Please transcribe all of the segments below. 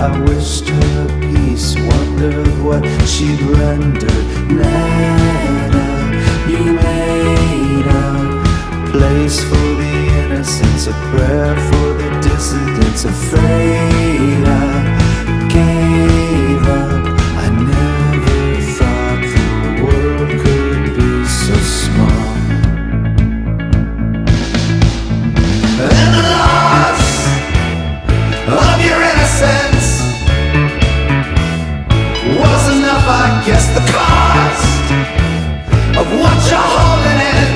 I wished her peace, wondered what she'd render. Neda, you made a place for the innocents, a prayer for the dissidents, afraid I gave up. I never thought the world could be so small. And the loss of your innocence was enough, I guess. The cost of what you're holding in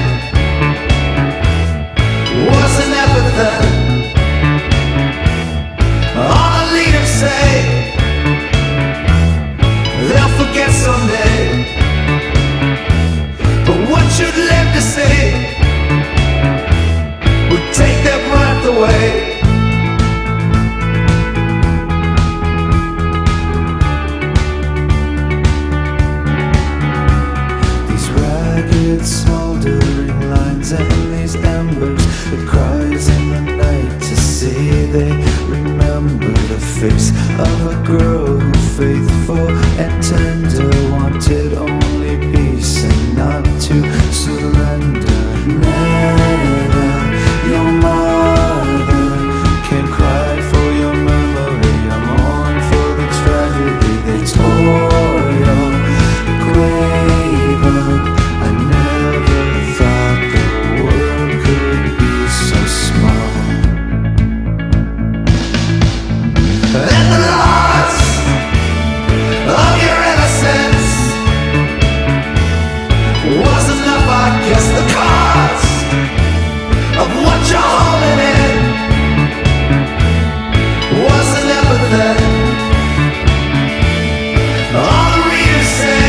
was an epithet. All the leaders say they'll forget someday, but what you'd live to see would take their breath away. These ragged smoldering lines and these embers, the cries in the night to see, they remember the face of a girl who, faithful and tender, wanted only peace and not to surrender. Never, your mother can cry for your memory, I mourn for the tragedy. They tore your grave up. I never thought the world could be so small. And the loss of your innocence was enough, I guess. The cost of what you're holding in was an epithet. All the readers say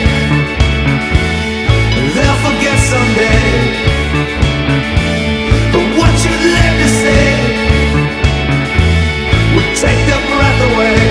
they'll forget someday, but what you live to say would take their breath away.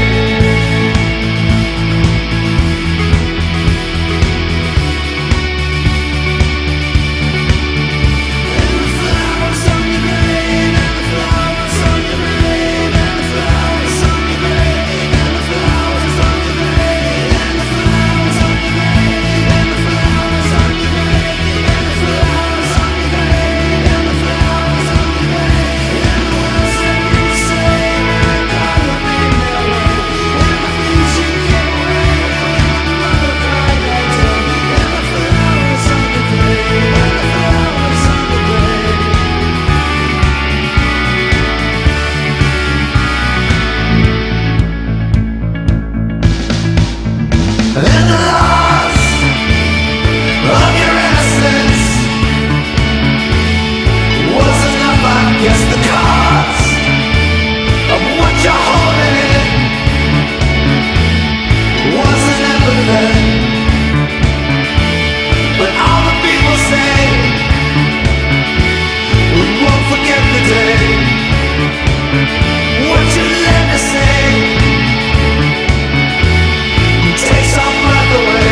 And the loss of your innocence was enough, I guess. The cost of what you're holding in was an epithet. But all the people say we won't forget the day. What you live to say takes our breath away.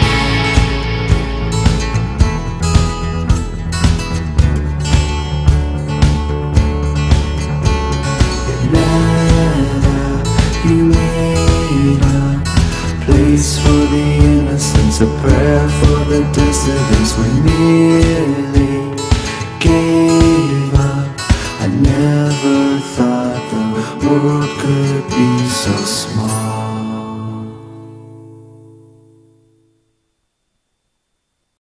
Neda, you made a place for the innocents, a prayer for the dissidents. We nearly gave up. I never thought the world could be so small.